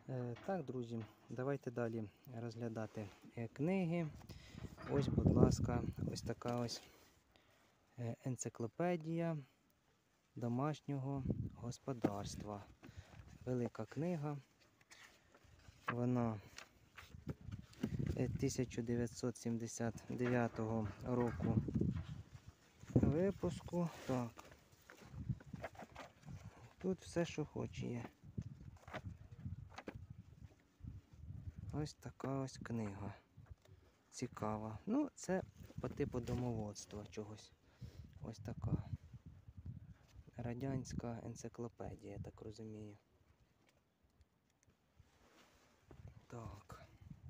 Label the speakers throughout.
Speaker 1: Так, друзі, давайте далі розглядати книги. Ось, будь ласка, ось така ось енциклопедія домашнього господарства. Велика книга. Вона 1979 року випуску. Так. Тут все, що хоче є. Ось така ось книга. Цікава. Ну, це по типу домоводства чогось. Ось така. Радянська енциклопедія, я так розумію. Так.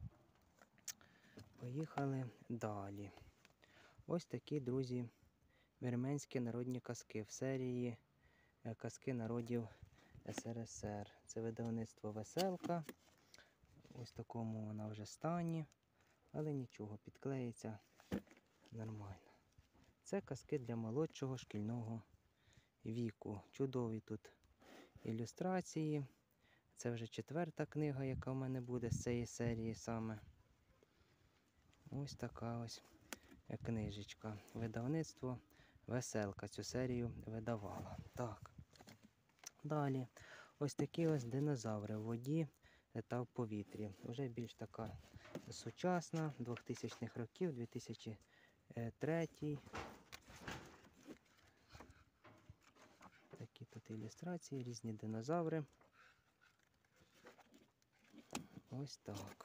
Speaker 1: Поїхали далі. Ось такі, друзі, вірменські народні казки в серії Казки народів СРСР. Це видавництво Веселка. Ось в такому вона вже стані. Але нічого, підклеїться нормально. Це казки для молодшого шкільного віку. Чудові тут ілюстрації. Це вже 4-та книга, яка в мене буде з цієї серії саме. Ось така ось книжечка. Видавництво Веселка цю серію видавала. Так. Далі. Ось такі ось динозаври в воді та в повітрі. Вже більш така сучасна, 2000-х років, 2003. Такі тут ілюстрації, різні динозаври. Ось так.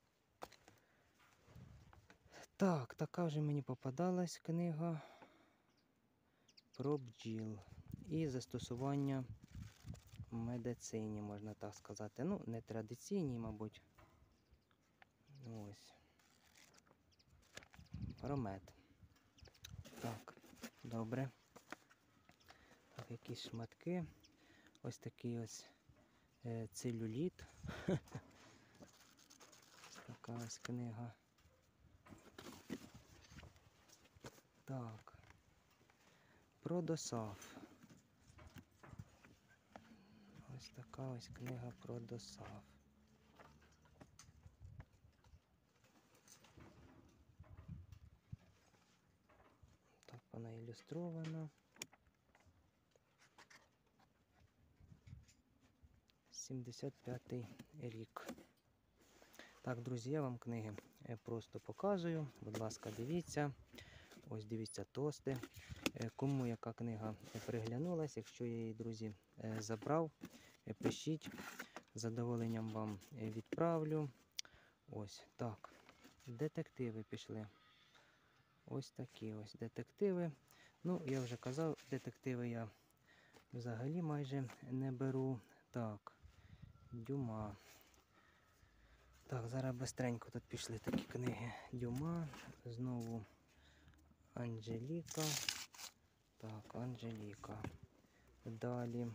Speaker 1: Так, така вже мені попадалась книга про бджіл і застосування в медицині, можна так сказати. Ну, не традиційній, мабуть. Ось. Про мед. Так, добре. Так, якісь шматки. Ось такий ось целюліт. Така ось книга. Так. Про досав. Ось така ось книга про досав. Так вона ілюстрована. 75-й рік. Так, друзі, я вам книги просто показую. Будь ласка, дивіться. Ось дивіться тости. Кому яка книга приглянулась, якщо я її, друзі, забрав, пишіть. З задоволенням вам відправлю. Ось так. Детективи пішли. Ось такі ось детективи. Ну, я вже казав, детективи я взагалі майже не беру. Так, Дюма. Так, зараз бистренько тут пішли такі книги. Дюма, знову Анжеліка. Так, Анжеліка. Далі.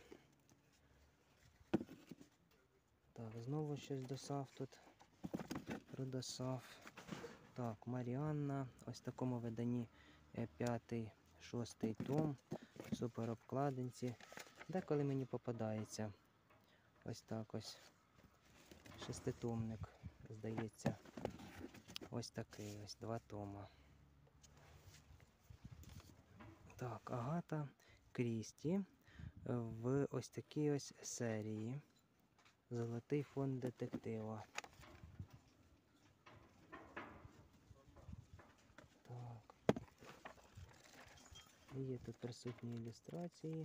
Speaker 1: Так, знову щось досав тут. Про досав. Так, Маріанна. Ось в такому виданні 5-й, 6-й том. Супер обкладинці. Деколи мені попадається. Ось так ось. 6-томник, здається. Ось такий ось, 2 тома. Так, Агата Крісті в ось такій ось серії. Золотий фонд детектива. Так. Є тут присутні ілюстрації.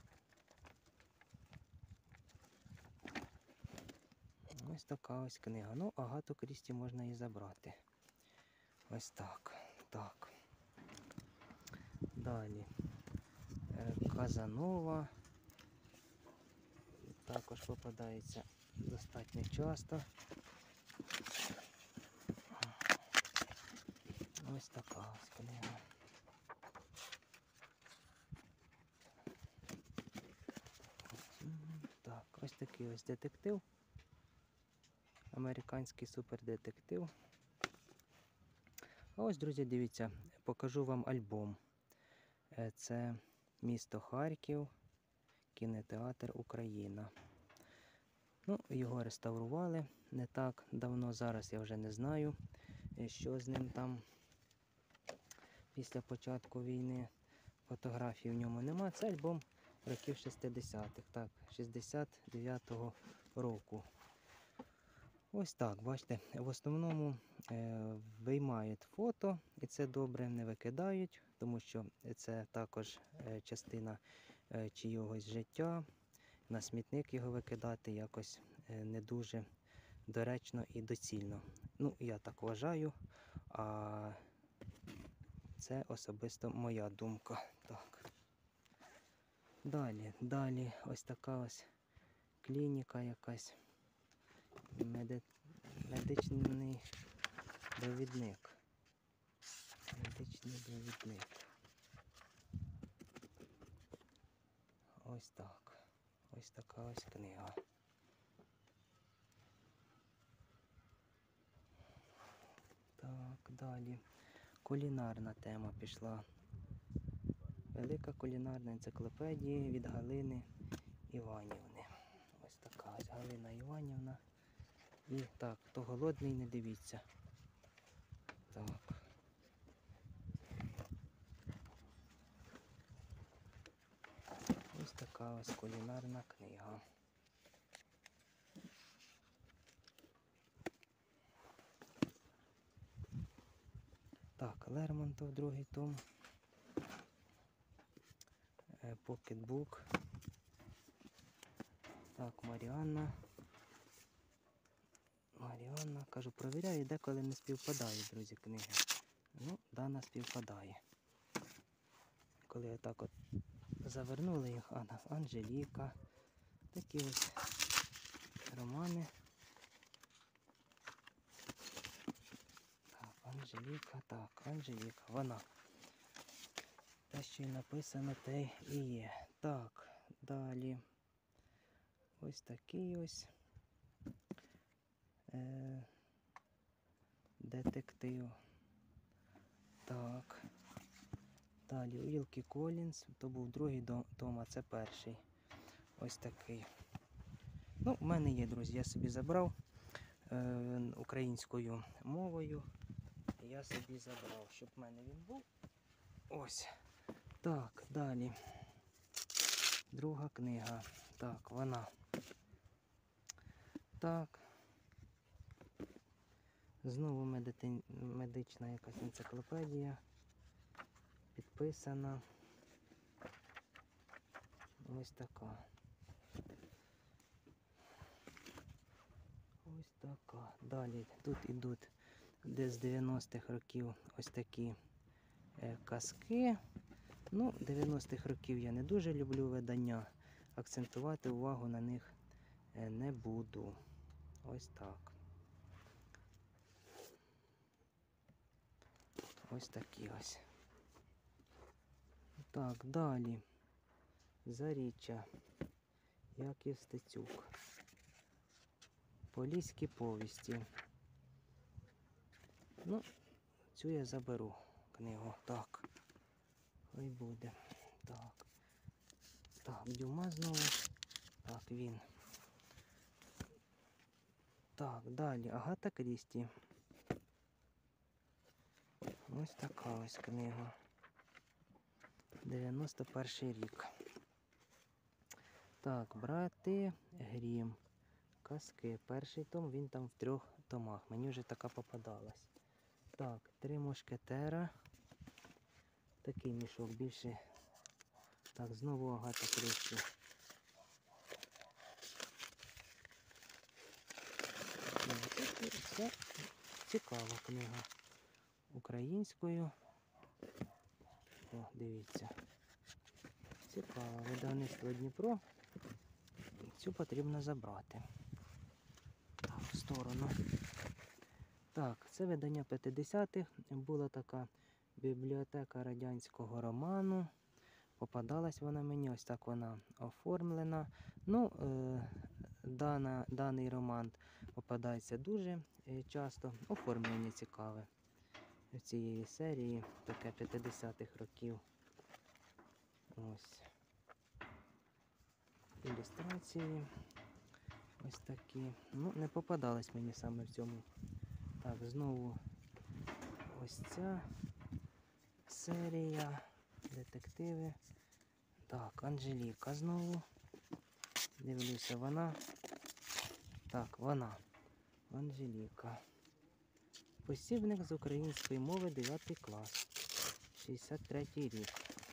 Speaker 1: Ось така ось книга. Ну, Агату Крісті можна і забрати. Ось так. Так. Далі. Казанова. Також попадається достатньо часто. Ось така ось книга. Так, ось такий ось детектив. Американський супердетектив. А ось, друзі, дивіться, покажу вам альбом. Це місто Харків, кінотеатр Україна. Ну, його реставрували не так давно. Зараз я вже не знаю, що з ним там після початку війни. Фотографій в ньому нема. Це альбом років 60-х, так, 69-го року. Ось так, бачите, в основному виймають фото, і це добре, не викидають, тому що це також частина чийогось життя. На смітник його викидати якось не дуже доречно і доцільно. Ну, я так вважаю, а це особисто моя думка. Так. Далі ось така ось клініка якась. Медичний довідник. Медичний довідник. Ось так. Ось така ось книга. Так, далі. Кулінарна тема пішла. Велика кулінарна енциклопедія від Галини Іванівни. Ось така ось Галина Іванівна. І так, хто голодний, не дивіться. Так. Ось така ось кулінарна книга. Так, Лермонтов, другий том. Покетбук. Так, Маріанна. Кажу, провіряю, деколи не співпадає, друзі, книги. Ну, дана співпадає. Коли отак от завернули їх, Анжеліка. Такі ось романи. Так, Анжеліка, вона. Те, що й написано, те і є. Так, далі. Ось такий ось детектив. Так. Далі Уілкі Колінс, то був другий том, а це перший. Ось такий. Ну, в мене є, друзі, я собі забрав українською мовою. Я собі забрав, щоб в мене він був. Ось. Так, далі. Друга книга. Так, вона. Так. Знову медична якась енциклопедія. Підписана. Ось така. Ось така. Далі тут ідуть десь з 90-х років ось такі казки. Ну, 90-х років я не дуже люблю видання. Акцентувати увагу на них не буду. Ось так. Ось такі ось. Так, далі. Заріччя. Яків Стецюк. Поліські повісті. Ну, цю я заберу книгу. Так. Хай буде. Так. Так, Дюма знову. Так, він. Так, далі. Агата Крісті. Ось така ось книга. 91 рік. Так, брати Грім. Казки. Перший том, він там в 3 томах. Мені вже така попадалась. Так, 3 мушкетера. Такий мішок більше. Так, знову Агата Крісті. Це цікава книга. Українською. О, дивіться. Цікаво. Видавництво Дніпро. Цю потрібно забрати. Так, в сторону. Так, це видання 50-х. Була така бібліотека радянського роману. Попадалась вона мені, ось так вона оформлена. Ну, даний роман попадається дуже часто. Оформлення цікаве. В цієї серії таке 50-х років. Ось. Ілюстрації. Ось такі. Ну, не попадалось мені саме в цьому. Так, знову ось ця серія. Детективи. Так, Анжеліка знову. Дивлюся, вона. Так, вона. Анжеліка. Посібник з української мови 9 клас. 63-й рік.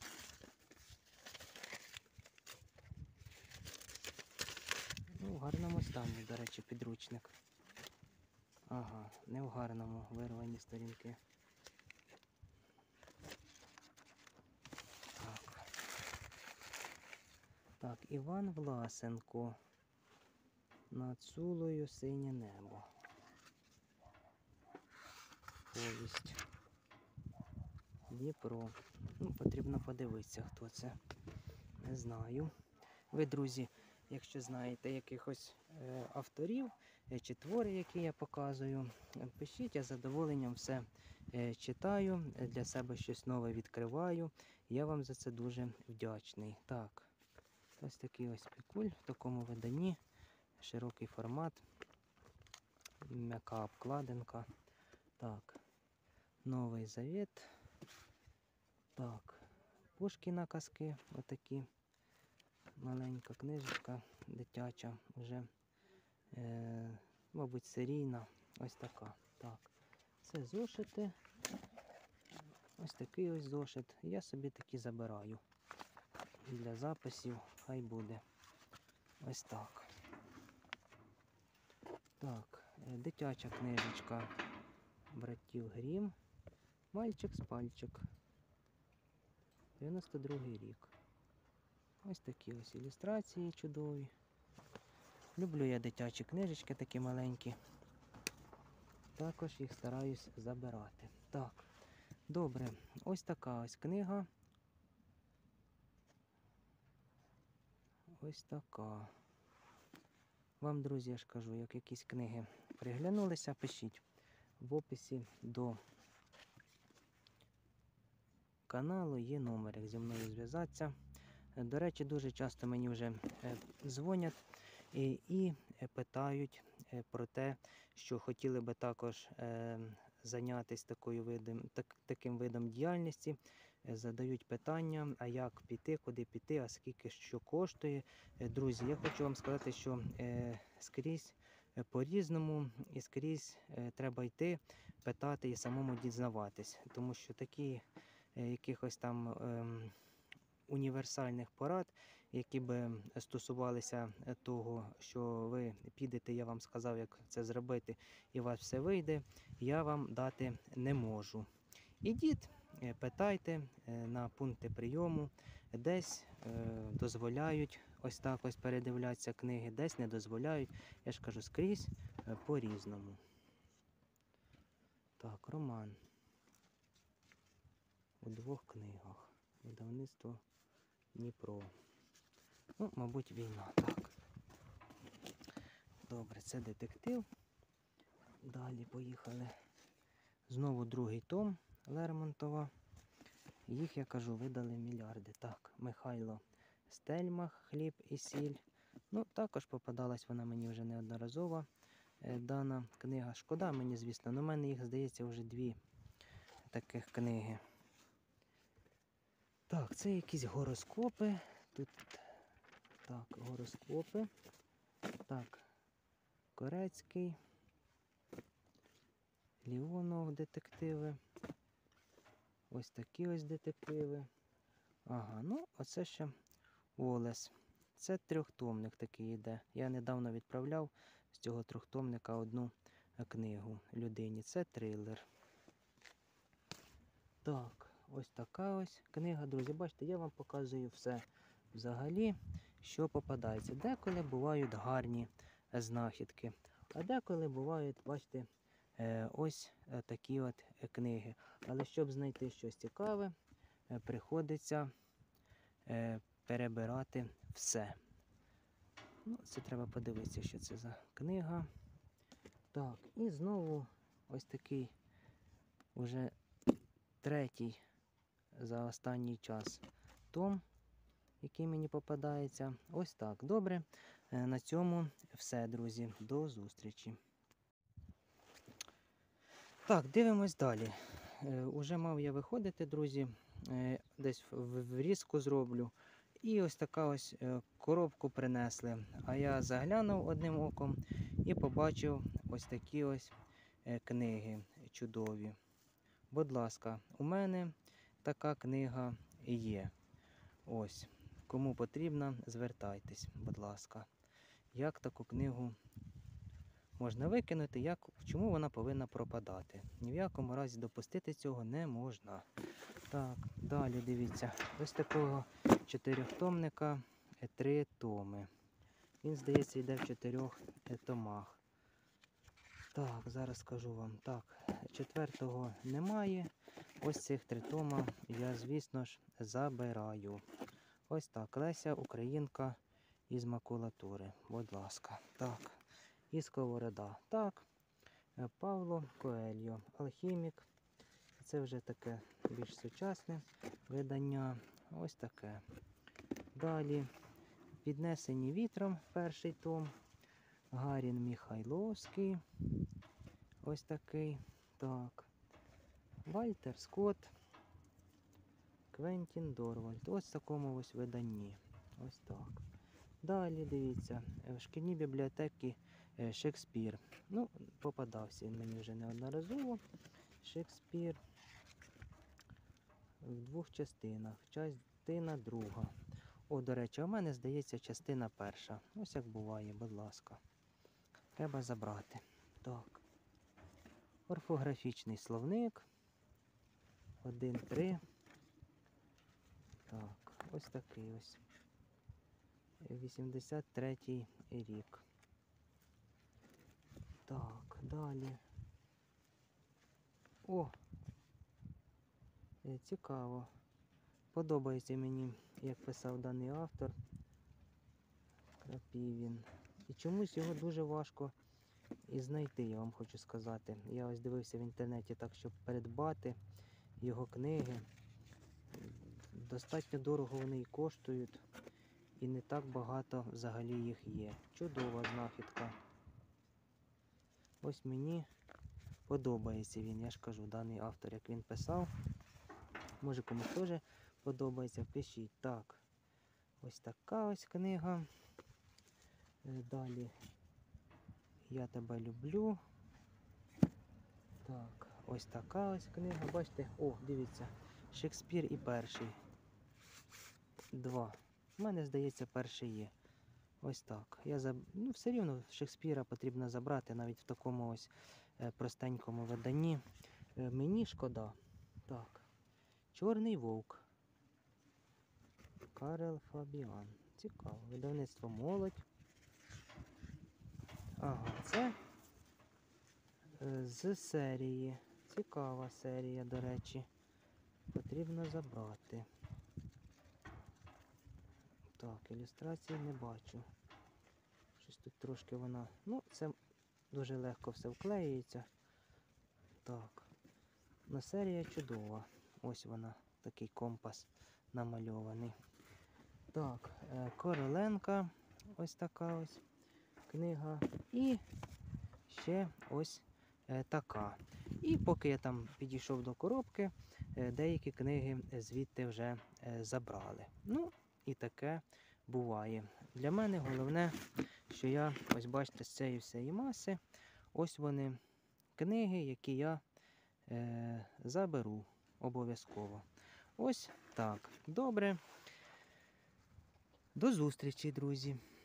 Speaker 1: Ну, в гарному стані, до речі, підручник. Ага, не в гарному, вирвані сторінки. Так. Так, Іван Власенко. Над Сулою синє небо. Повість. Дніпро. Ну, потрібно подивитися, хто це. Не знаю. Ви, друзі, якщо знаєте якихось авторів чи твори, які я показую, пишіть, я з задоволенням все читаю, для себе щось нове відкриваю. Я вам за це дуже вдячний. Так, ось такий ось пікуль в такому виданні. Широкий формат. М'яка обкладинка. Так, Новий Завет. Так, Пушкіна казки, отакі. Маленька книжечка дитяча, вже, мабуть, серійна. Ось така. Так, це зошити. Ось такий ось зошит. Я собі такі забираю. Для записів хай буде. Ось так. Так, дитяча книжечка братів Грім. Мальчик з пальчик. 92-й рік. Ось такі ось ілюстрації чудові. Люблю я дитячі книжечки такі маленькі. Також їх стараюсь забирати. Так, добре. Ось така ось книга. Ось така. Вам, друзі, я ж кажу, як якісь книги приглянулися, пишіть в описі до каналу, є номер, як зі мною зв'язатися. До речі, дуже часто мені вже дзвонять і питають про те, що хотіли би також зайнятися таким видом діяльності. Задають питання, а як піти, куди піти, а скільки що коштує. Друзі, я хочу вам сказати, що скрізь по-різному і скрізь треба йти, питати і самому дізнаватись. Тому що такі якихось там універсальних порад, які би стосувалися того, що ви підете, я вам сказав, як це зробити, і у вас все вийде, я вам дати не можу. Ідіть, питайте на пункти прийому, десь дозволяють ось так ось передивлятися книги, десь не дозволяють. Я ж кажу, скрізь по-різному. Так, роман. У 2 книгах. Видавництво Дніпро. Ну, мабуть, війна. Так. Добре, це детектив. Далі поїхали. Знову 2-й том Лермонтова. Їх, я кажу, видали мільярди. Так, Михайло Стельмах, Хліб і сіль. Ну, також попадалась вона мені вже неодноразово, дана книга. Шкода мені, звісно, але в мене їх, здається, вже 2 таких книги. Так, це якісь гороскопи. Тут, так, гороскопи. Так, Корецький. Леонов детективи. Ось такі ось детективи. Ага, ну, оце ще Олес. Це 3-томник такий йде. Я недавно відправляв з цього 3-томника 1 книгу людині. Це трилер. Так, ось така ось книга, друзі. Бачите, я вам показую все взагалі, що попадається. Деколи бувають гарні знахідки, а деколи бувають, бачите, ось такі от книги. Але щоб знайти щось цікаве, приходиться перебирати все. Ну, це треба подивитися, що це за книга. Так, і знову ось такий уже 3-й за останній час том, який мені попадається. Ось так. Добре. На цьому все, друзі. До зустрічі. Так, дивимось далі. Уже мав я виходити, друзі. Десь врізку зроблю. І ось така ось коробку принесли. А я заглянув одним оком і побачив ось такі ось книги чудові. Будь ласка, у мене така книга є. Ось, кому потрібно, звертайтесь, будь ласка. Як таку книгу можна викинути, чому вона повинна пропадати? Ні в якому разі допустити цього не можна. Так, далі дивіться, ось такого 4-томника 3 томи. Він, здається, йде в 4 томах. Так, зараз скажу вам. Так, 4-го немає. Ось цих 3 тома я, звісно ж, забираю. Ось так, Леся Українка із макулатури. Будь ласка. Так, і Сковорода. Так, Павло Коельо, Алхімік. Це вже таке більш сучасне видання. Ось таке. Далі Піднесені вітром, 1-й том. Гарін Міхайловський. Ось такий. Так. Вальтер Скотт. Квентін Дорвальд. Ось в такому ось виданні. Ось так. Далі, дивіться, в шкільній бібліотеці Шекспір. Ну, попадався він мені вже неодноразово. Шекспір в 2 частинах. Частина 2. О, до речі, у мене, здається, частина 1. Ось як буває, будь ласка. Треба забрати. Так. Орфографічний словник. 1-3. Так, ось такий ось. 83-й рік. Так, далі. О! Цікаво. Подобається мені, як писав даний автор. Крапівін. І чомусь його дуже важко і знайти, я вам хочу сказати. Я ось дивився в інтернеті так, щоб придбати його книги. Достатньо дорого вони і коштують. І не так багато взагалі їх є. Чудова знахідка. Ось мені подобається він, я ж кажу, даний автор, як він писав. Може комусь теж подобається, пишіть. Так, ось така ось книга. Далі Я тебе люблю. Так, ось така ось книга. Бачите? О, дивіться, Шекспір і 1-й. 2. У мене, здається, 1-й є. Ось так. Ну, все рівно Шекспіра потрібно забрати навіть в такому ось простенькому виданні. Мені шкода. Так. Чорний вовк. Карел Фабіан. Цікаво. Видавництво «Молодь». Ага, це з серії. Цікава серія, до речі. Потрібно забрати. Так, ілюстрації не бачу. Щось тут трошки вона... Ну, це дуже легко все вклеюється. Так. Ну, серія чудова. Ось вона, такий компас намальований. Так, Короленка. Ось така ось книга. І ще ось така. І поки я там підійшов до коробки, деякі книги звідти вже забрали. Ну, і таке буває. Для мене головне, що я, ось бачите, з цієї всієї маси, ось вони книги, які я заберу обов'язково. Ось так. Добре. До зустрічі, друзі.